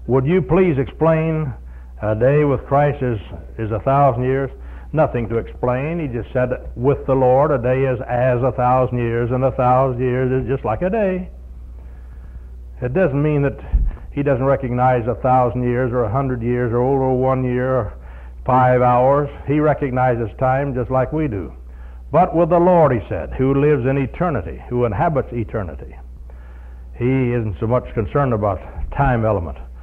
Would you please explain a day with Christ is 1,000 years? Nothing to explain. He just said, with the Lord, a day is as 1,000 years, and 1,000 years is just like a day. It doesn't mean that he doesn't recognize 1,000 years or 100 years or over 1 year or 5 hours. He recognizes time just like we do. But with the Lord, he said, who lives in eternity, who inhabits eternity, he isn't so much concerned about time element.